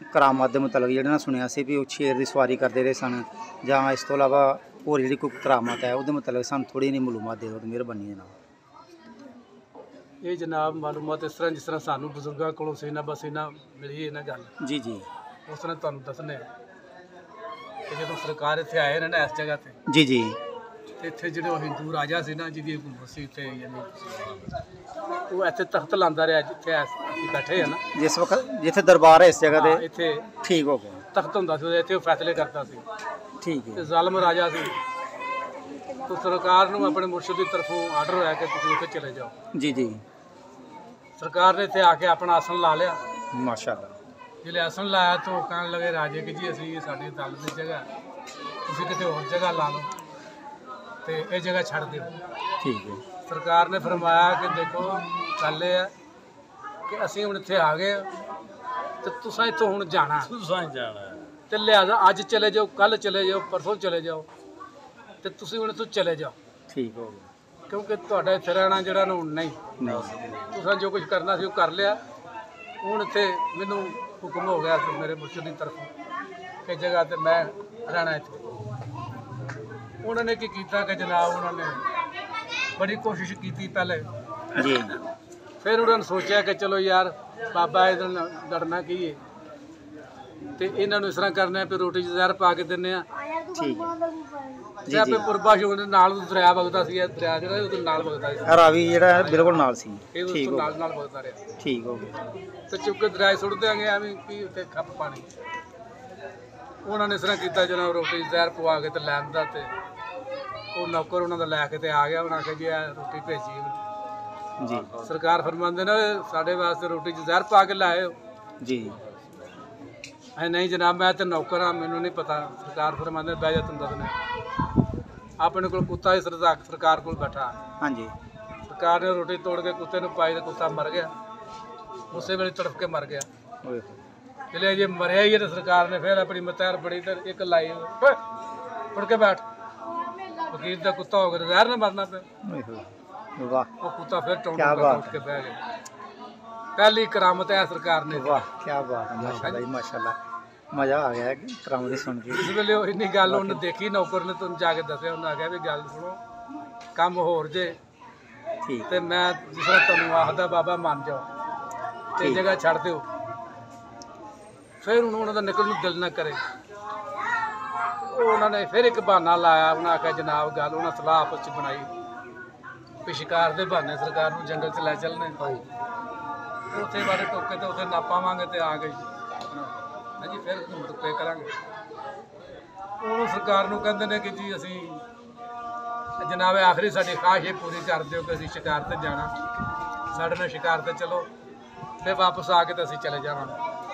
करामात के मुतलक जिहड़ा ना सुनिया सी भी वो शेर की सवारी करते रहे सन जां इस तो इलावा होर जिहड़ी कोई करामात है उसदे मुतलक सानूं थोड़ी जी मालूमात दे दो मेहरबानी दे नाल। ये जनाब मालूमात इस तरह जिस तरह सानू बजुर्गों को सीना बसीना मिली है ना गल जी जी उस तरह तुहानूं दसने कि जो सरकार इत्थे आए ना इस जगह ते जी जी इत्थे जिहड़े हिंदू राजा सी ना जिहदी हुकूमत सी इत्थे यानी वो इत्थे तख्त लांदा रहा जित्थे असीं बैठे हैं ना जिस वक्त जिथे दरबार है इस जगह हाँ, ते इत्थे ठीक हो गया तख्त हुंदा सी इत्थे वो फैसले करता सी ठीक ते है ज़ालिम राजा सी तो सरकार नूं अपने मुर्शद की तरफों आर्डर होया कि तुसीं उत्थे चले जाओ। जी जी सरकार ने इत्थे आके अपना आसन ला लिया। माशाअल्लाह जिले आसन लाया तो कहन लगे राजे कि जी असी साडी अदालत की जगह तुसीं किते होर जगह ला लो तो ये जगह छड़ दिओ। ठीक है सरकार ने फरमाया कि देखो गल ये है कि असीं हुण इत्थे आ गए तो तुसां इत्थों हुण जाना ते लिहाजा अज चले जाओ कल चले जाओ परसों चले जाओ तो तुसीं हुण इत्थों चले जाओ ठीक हो गया क्योंकि तुहाडा इत्थे रहना जिहड़ा ना हुण नहीं नहीं तुसां जो कुछ करना सी वो कर लिया। हुण इत्थे मैनूं हुक्म हो गया तो मेरे मुर्शद की तरफों कि जगह ते मैं रहना इत्थे। उन्होंने की कीता कि जनाब उन्होंने बड़ी कोशिश की पहले जी फिर उन्होंने सोचा कि चलो यार बाबा इधर लड़ना की है तो इन्होंने इस तरह करना फिर रोटी जहर पा के देने ठीक है जी जब जी पुरबा शो के नाल दरिया वगदा सी दरिया जो नाल वगदा सी रावी जिहड़ा बिल्कुल नाल सी ये ठीक हो नाल गया नाल वगदा रहा ठीक हो गया तो चुप के दरिया सुट देंगे एवं की उत्थे खप पानी। उन्होंने इस तरह किया जनाब रोटी जहर पवा के तो लैन दा ते वो नौकर उन्होंने लैके ते आ गया उन्हें आख्या जी आ रोटी भेजी जी सरकार फरमाते ने साढ़े वास्ते रोटी जहर पा के लाए हो। जी अं नहीं जनाब मैं तो नौकर हाँ मैनू नहीं पता। सरकार फरमाते बह जा तुम दसने अपने को कुत्ता ही सरकार को बैठा हाँ जी सरकार ने रोटी तोड़ के कुत्ते ने पाई तो कुत्ता मर गया उस वेले तड़फ के मर गया। ओए चलिए जे मरिया ही है तो सरकार ने फिर अपनी मतैर बड़ी तो एक लाई उड़ के बैठ वकील का कुत्ता हो गया जहर ना मरना पे ओए होए वाह वो कुत्ता फिर क्या बात उठ के बह गया। पहली करामत है सरकार ने। वाह क्या बात है माशाल्लाह जी माशाल्लाह मज़ा आ गया करामत सुन के। जिस वेले इन्नी गल उन्हें देखी नौकर ने तुम जाके दसिया उन्हें आख्या भी गल सुनो कम होर जे ठीक ते मैं जिस तरह तुम आखदा बाबा मान जाओ ते ठीक। जगह छड़ दो। फिर उन्होंने तो निकलने दिल ना करे उन्होंने फिर एक बहाना लाया उन्हें आख्या जनाब गल उन्हें सलाह आपस च बनाई भी शिकार के बहाने सरकार को जंगल च लै चलने उत्थे बारे टोके तो उत्थे नापावांगे तो आ गई हाँ जी फिर घूम टुके करांगे। उन्होंने सरकार को कहते हैं कि जी असी जनाब आखिरी साड़ी ख्वाहिश ये पूरी कर दो कि असी शिकार ते जाना साढ़े नाल शिकार ते चलो फिर वापस आके तो असी चले जावांगे।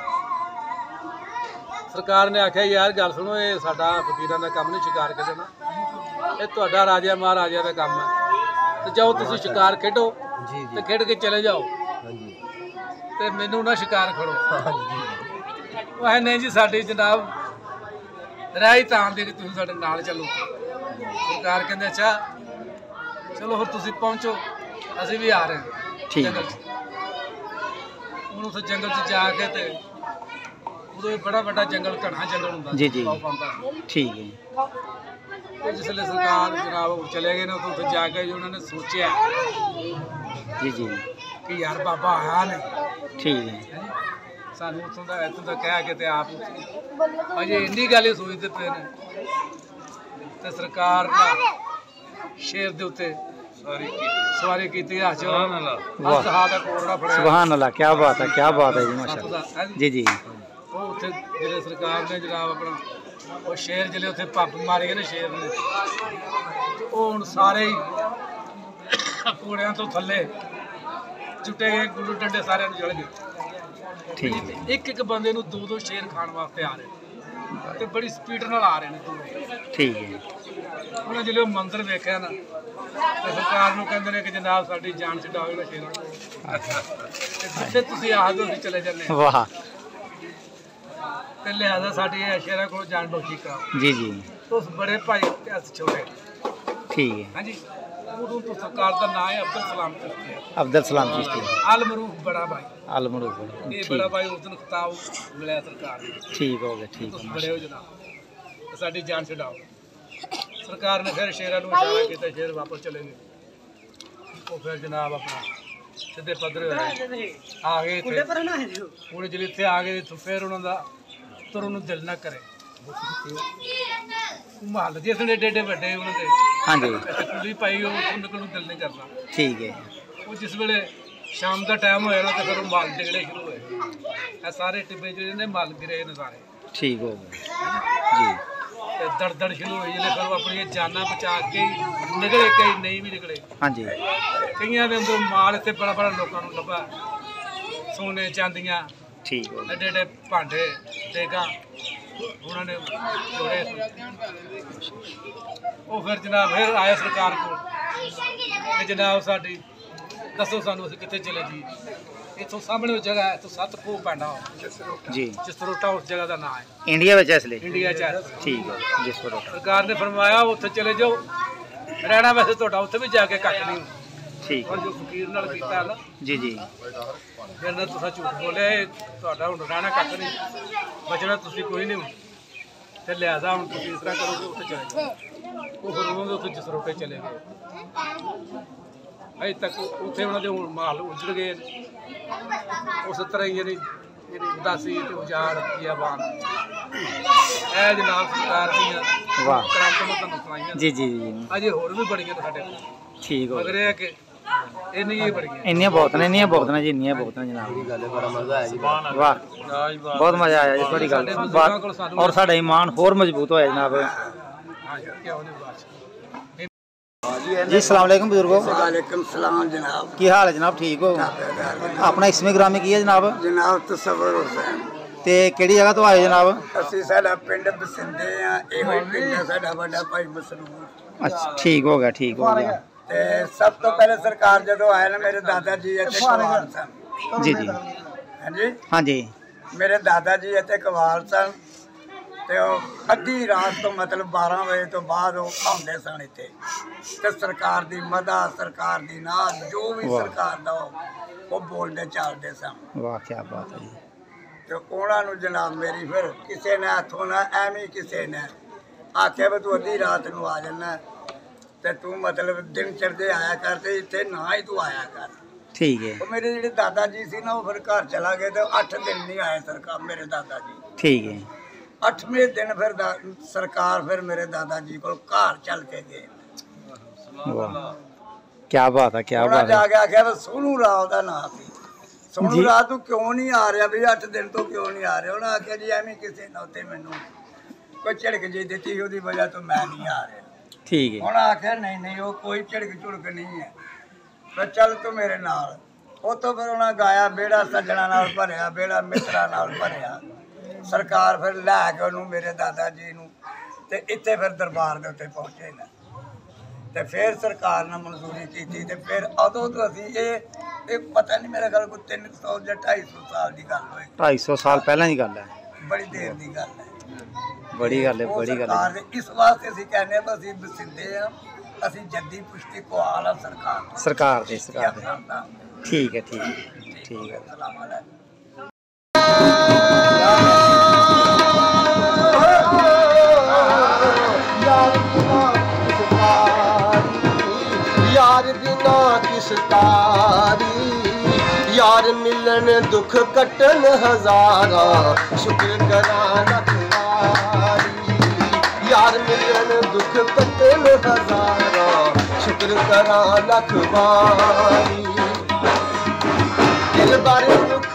सरकार ने आख्या यार गल सुनो ये साडा फकीरां दा काम नहीं शिकार खेडना ये तुहाडा राजा महाराजा का काम है तो जाओ तुसीं शिकार खेडो ते खेड के चले जाओ ते मैनू ना शिकार खड़ो। वो है नहीं जी साडी जनाब राही तां दे कि तुसीं साडे नाल चलो। सरकार कहंदे अच्छा चलो फिर तुसीं पहुंचो असीं भी आ रहे हैं ठीक। जंगल च। हुण उत्थे जंगल च जाके ते उदों बड़ा बड़ा जंगल घना जंगल हुंदा जी जी बहुत पांदा ठीक है ते जिसले सरकार जनाब चले गए ना तो उत्थे जाके उन्होंने सोचा जी जी कि यार बाबा आया नहीं ठीक है सानू इतों का कह के ते आप अजे इन्नी गल ही सोचते पे ने ते सरकार ने शेर दे उत्ते सवारी की हाथ च कोरड़ा फड़िया सुभान अल्लाह क्या बात है जी माशाल्लाह जी जी वो उत्थे जिले सरकार ने जनाब अपना वो शेर जिले उत्थे पप मारी गए ना शेर ने वो हुण सारे ही घोड़ियां तो थले चुटे गए गुल्लू डंडे सारे जल गए। ठीक है एक एक बंदे नूं दो शेर खाण वास्ते आ रहे ते बड़ी स्पीड नाल आ रहे हैं दूरों। ठीक है उन्हें जिले मंदिर वेख्या ना तो सरकार नूं कहंदे ने कि जनाब साडी जान छडाओ इन्हां शेरां कोल जिथे तुसीं आखदे असीं चले जन्ने वाह ते लिहाजा साडी शेरां कोल जान बख्शी कराओ। जी जी तो उस बड़े भाई के हत्थ छोड़े ठीक है हाँ जी उदों तो सरकार का नाम है अब्दुल सलाम चिश्ती है। अब्दुल सलाम चिश्ती अल मरूफ बड़ा भाई, अल मरूफ ये बड़ा भाई उस दिन खिताब मिला सरकार ने। ठीक हो गया, ठीक तुम है बड़े हो जनाब, साडी जान छड़ाओ। सरकार ने फिर शेरां नूं इशारा किया, शेर वापस चले गए। वो फिर जनाब अपना सीधे पद्धरे होए आ गए थे। हुण जिले इत्थे आ गए तो फिर उन्हां दा तुरन नूं दिल ना करे। महल जिस ने एडे वड्डे उन्हां दे हाँ जी कुली पाई उत्थों निकलण नूं दिल नहीं करदा। ठीक है वो जिस वेले शाम का टाइम होया ना तो फिर माल डिगड़े शुरू होए। ਇਹ ਸਾਰੇ ਟਿੱਬੇ ਜਿਹੜੇ ਨੇ ਮਲ ਗਿਰੇ ਨੇ ਸਾਰੇ। ठीक हो गया जी। ਤੇ ਦਰਦੜ ਸ਼ੁਰੂ ਹੋਈ ਜਿਹੜੇ ਫਿਰ ਉਹ ਆਪਣੀਆਂ ਜਾਨਾਂ ਬਚਾ ਕੇ ਨਿਕਲੇ, ਕਈ ਨਹੀਂ ਵੀ ਨਿਕਲੇ। हाँ जी ਕਈਆਂ ਦੇ ਅੰਦਰ ਮਾਲ ਇੱਥੇ ਬੜਾ ਬੜਾ ਲੋਕਾਂ ਨੂੰ ਲੱਭਾ, ਸੋਨੇ ਚਾਂਦੀਆਂ ठीक हो गया ਐਡੇ ਐਡੇ ਭਾਂਡੇ ਦੇਗਾ ਉਹਨਾਂ ਨੇ ਜੋੜੇ। ਉਹ ਫਿਰ ਜਨਾਬ ਫਿਰ ਆਇਆ ਸਰਕਾਰ ਕੋਲ ਕਿ ਜਨਾਬ ਸਾਡੀ ਦੱਸੋ ਸਾਨੂੰ ਅਸੀਂ ਕਿੱਥੇ ਚਲੇ ਜੀ। ਇੱਥੋਂ ਸਾਹਮਣੇ ਉਹ ਜਗ੍ਹਾ ਹੈ, ਇੱਥੋਂ 7 ਖੂਹ ਪੈਂਦਾ जी। ਜਸਰੋਟਾ ਉਸ ਜਗ੍ਹਾ ਦਾ ਨਾਂ ਹੈ, इंडिया में इसलिए ਇੰਡੀਆ 'ਚ ਹੈ। ठीक है जिस पर ਸਰਕਾਰ ਨੇ ਫਰਮਾਇਆ ਉੱਥੇ ਚਲੇ ਜਾਓ, ਰਹਿਣਾ ਵੈਸੇ ਤੁਹਾਡਾ ਉੱਥੇ ਵੀ ਜਾ ਕੇ ਕੱਖ ਨਹੀਂ। ठीक ਪਰ ਜੋ ਫਕੀਰ ਨਾਲ ਕੀਤਾ ਨਾ जी जी ਫਿਰ ਨਾ ਤੁਸੀਂ ਝੂਠ ਬੋਲੇ, ਤੁਹਾਡਾ ਹੁਣ ਰਹਿਣਾ ਕੱਖ ਨਹੀਂ, ਬਚਣਾ ਤੁਸੀਂ ਕੋਈ ਨਹੀਂ। ਤੇ ਲਿਆਦਾ ਹੁਣ ਤੁਸੀਂ ਇਸ ਤਰ੍ਹਾਂ ਕਰੋਗੇ ਉੱਥੇ ਚਲੇ ਜਾਓ। ਉਹ ਫਿਰ ਉਹਨਾਂ ਦੇ ਉੱਥੇ ਜਸਰੋਟੇ ਚਲੇ ਗਏ। ਅਜੇ ਤੱਕ ਉੱਥੇ ਉਹਨਾਂ ਦੇ ਹੁਣ ਮਾਲ ਉੱਜੜ ਗਏ ਨੇ। ਉਸ ਤਰ੍ਹਾਂ ਹੀ ਜਿਹੜੀ ਉਦਾਸੀ ਤੇ ਉਜਾੜ ਬੀਆਬਾਨ ਇਹ ਜਨਾਬ ਸਰਕਾਰ ਦੀਆਂ वाह ਕਰਾਮਾਤਾਂ ਤੁਹਾਨੂੰ ਸੁਣਾਈਆਂ। जी जी जी ਅਜੇ ਹੋਰ ਵੀ ਬੜੀਆਂ ਨੇ ਸਾਡੇ ਕੋਲ, ठीक हो ਮਗਰ ਇਹ ਹੈ ਕਿ ਇੰਨੀਆਂ ਹੀ ਬੜੀਆਂ। ਇੰਨੀਆਂ ਬਹੁਤ ਨੇ, ਇੰਨੀਆਂ ਬਹੁਤ ਨੇ ਜੀ, ਇੰਨੀਆਂ ਬਹੁਤ ਨੇ ਜਨਾਬ। ਵਾਹ ਬਹੁਤ ਮਜ਼ਾ ਆਇਆ ਜੀ ਤੁਹਾਡੀ ਗੱਲ ਬਾਤ, ਔਰ ਸਾਡਾ ਈਮਾਨ ਹੋਰ ਮਜ਼ਬੂਤ ਹੋਇਆ ਜਨਾਬ। ਹਾਂਜੀ ਕਿਉਂ ਨਹੀਂ ਬਾਤ। जी अस्सलाम वालेकुम बुजुर्गो, वालेकुम सलाम जनाब। की हाल है जनाब? ठीक हो? अपना इसमें ग्रामी की है जनाब? जनाब तसव्वुर हुसैन। ते केड़ी जगह तो आए जनाब? ਅਸੀਂ ਸਾਡਾ ਪਿੰਡ ਬਸਿੰਦੇ ਆ, ਇਹੋ ਹੀ ਪਿੰਡ ਹੈ ਸਾਡਾ ਵੱਡਾ ਭਾਈ ਮਸਰੂਰ। अच्छा ठीक हो गया, ठीक हो गया ਤੇ ਸਭ ਤੋਂ ਪਹਿਲੇ ਸਰਕਾਰ ਜਦੋਂ ਆਏ ਨਾ ਮੇਰੇ ਦਾਦਾ ਜੀ ਇੱਥੇ ਕਵਾਲ ਸਨ। जी जी ਹਾਂਜੀ हाँ जी ਮੇਰੇ ਦਾਦਾ ਜੀ ਇੱਥੇ ਕਵਾਲ ਸਨ ਤੇ ਉਹ ਅੱਧੀ ਰਾਤ ਤੋਂ ਮਤਲਬ 12 ਵਜੇ ਤੋਂ ਬਾਅਦ ਉਹ ਆਉਂਦੇ ਸਨ ਇੱਥੇ ਤੇ ਸਰਕਾਰ ਦੀ ਮਦਾ, ਸਰਕਾਰ ਦੀ ਨਾਦ, ਜੋ ਵੀ ਵਾਹ। ਸਰਕਾਰ ਦਾ ਉਹ ਬੋਲਦੇ ਚੱਲਦੇ ਸਨ। वाह क्या बात है जी। ਤੇ ਉਹਨਾਂ ਨੂੰ ਜਨਾਬ ਮੇਰੀ ਫਿਰ ਕਿਸੇ ਨੇ ਹੱਥੋਂ ਨਾ ਐਵੇਂ ਕਿਸੇ ਨੇ ਆਖਿਆ ਵੀ ਤੂੰ ਅੱਧੀ ਰਾਤ ਨੂੰ ਆ ਜਾਣਾ ਤੇ ਤੂੰ ਮਤਲਬ ਦਿਨ ਚੜ੍ਹਦੇ ਆਇਆ ਕਰ ਤੇ ਇੱਥੇ ਨਾ ਹੀ ਤੂੰ ਆਇਆ ਕਰ। ठीक है ਉਹ ਮੇਰੇ ਜਿਹੜੇ ਦਾਦਾ ਜੀ ਸੀ ਨਾ ਉਹ ਫਿਰ ਘਰ ਚਲਾ ਗਏ ਤੇ 8 ਦਿਨ ਨਹੀਂ ਆਏ ਸਰਕਾਰ ਮੇਰੇ ਦਾਦਾ ਜੀ। ठीक है 8ਵੇਂ ਦਿਨ ਫਿਰ ਸਰਕਾਰ ਫਿਰ ਮੇਰੇ ਦਾਦਾ ਜੀ ਕੋਲ ਘਰ ਚੱਲ ਕੇ ਗਏ। वाह क्या बात है, क्या ਉਹਨਾਂ बात ਜਾ है। ਕੇ ਆਖਿਆ ਵੀ ਸੋਨੂ ਰਾव ਦਾ ਨਾਂ ਸੀ। ਸੋਨੂ ਜੀ। ਰਾव ਤੂੰ ਕਿਉਂ ਨਹੀਂ ਆ ਰਿਹਾ ਵੀ 8 ਦਿਨ ਤੋਂ ਕਿਉਂ ਨਹੀਂ ਆ ਰਿਹਾ? ਉਹਨਾਂ ਆਖਿਆ ਜੀ ਐਵੇਂ ਕਿਸੇ ਨੇ ਉੱਤੇ ਮੈਨੂੰ ਕੋਈ ਝਿੜਕ ਜੀ ਦਿੱਤੀ, ਉਹਦੀ ਵਜ੍ਹਾ ਤੋਂ ਮੈਂ ਨਹੀਂ ਆ ਰਿਹਾ। ठीक है ਉਹਨਾਂ ਆਖਿਆ ਨਹੀਂ ਨਹੀਂ ਉਹ ਕੋਈ ਝਿੜਕ ਝੁੜਕ ਨਹੀਂ ਹੈ, ਫਿਰ ਚੱਲ ਤੂੰ ਮੇਰੇ ਨਾਲ। ਉੱਥੋਂ ਫਿਰ ਉਹਨਾਂ ਗਾਇਆ ਬੇੜਾ ਸੱਜਣਾ ਨਾਲ ਭਰਿਆ, ਬੇੜਾ ਮਿੱਤਰਾਂ ਨਾਲ ਭਰਿਆ। ਸਰਕਾਰ ਫਿਰ ਲੈ ਕੇ ਉਹਨੂੰ ਮੇਰੇ ਦਾਦਾ ਜੀ ਨੂੰ ਤੇ ਇੱਥੇ ਫਿਰ ਦਰਬਾਰ ਦੇ ਉੱਤੇ ਪਹੁੰਚੇ ਨੇ ਤੇ ਫਿਰ ਸਰਕਾਰ ਨੇ ਮਨਜ਼ੂਰੀ ਕੀਤੀ ਤੇ ਫਿਰ ਉਦੋਂ ਤੋਂ ਅਸੀਂ ਇਹ ਪਤਾ ਨਹੀਂ ਮੇਰੇ ਖਿਆਲ ਕੋਈ 300 ਜਾਂ 250 ਸਾਲ ਦੀ ਗੱਲ ਹੋਈ। 250 साल पहले की गल है, ਬੜੀ ਦੇਰ ਦੀ ਗੱਲ ਹੈ। बड़ी गल है, ਉਹ बड़ी गल ਸਰਕਾਰ है। ਦੇ ਇਸ ਵਾਸਤੇ ਅਸੀਂ ਕਹਿੰਦੇ ਹਾਂ ਵੀ ਅਸੀਂ ਬਸਿੰਦੇ ਆ, ਅਸੀਂ ਜੱਦੀ ਪੁਸ਼ਤੀ ਕੋਆਲ ਆ ਸਰਕਾਰ ਤੋਂ। सरकार दे, सरकार दे। सरकार ठीक है, ठीक है, ठीक है। यार बिना किस तारी, यार मिलन दुख कटन हजारा, शुक्र करा लख वारी। यार मिलन दुख कटन हजारा, शुक्र करा लख वारी। दिल बारे मुख,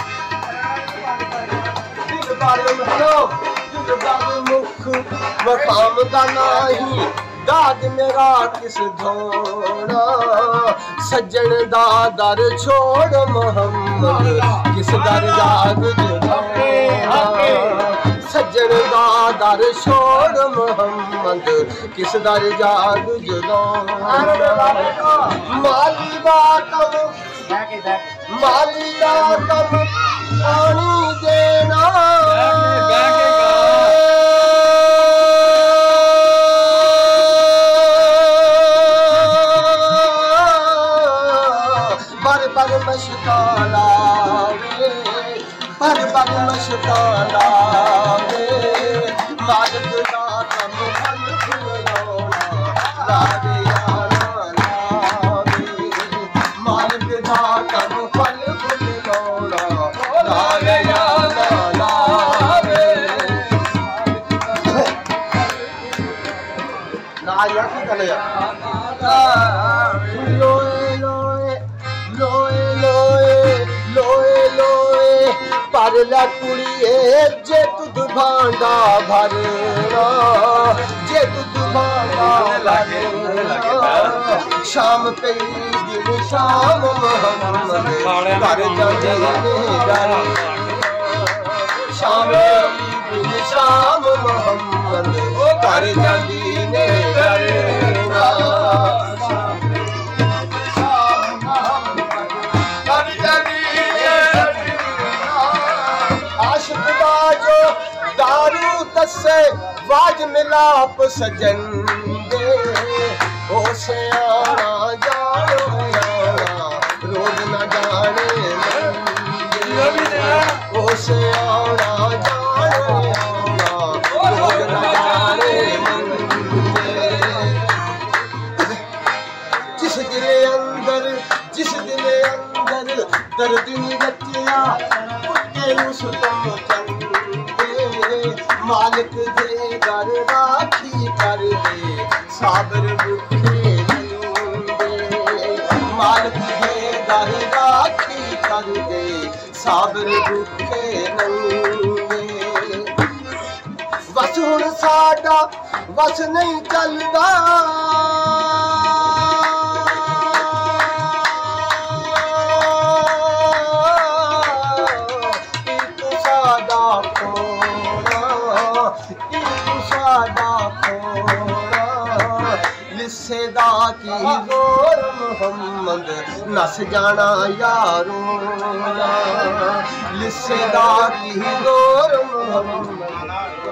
दिल बारे मुख, दिल बारे मुख मकाम दा नाही, दाद मेरा किस धोना। सज्जन दा दर छोड़ मोहम्मद, किस दर जाग जगाना। सज्जन दा दर छोड़ मोहम्मद, किस दर जाग जगाना। माली दा कम, माली दा कम पानी देना। गाने लोए लोए लोए लोए लोए लोए पर ला कुड़िए जे तुद भांडा भरना जे तुद भांडा भरना शाम पे दिन शाम मोहम्मद कर जाने गाने शाम दिन शाम मोहम्मद कर जानी ने आशिक बाजो दारू तसे वाज मिलाप सजन दे ओ से आना जानो आना रोज न जाने ओ से आना जानो आना रोज न जाने जिस दिल अंदर दर्द नहीं रचिया उसके उस तो चंगे मालिक दे घर राखी कर दे साबर भूखे नंगे मालिक दे घर राखी कर दे साबर भूखे नंगे बस हुण साडा बस नहीं चलदा लिसेदा की गोर मोहम्मद नस जाना यारो लिसेदा की गोर मोहम्मद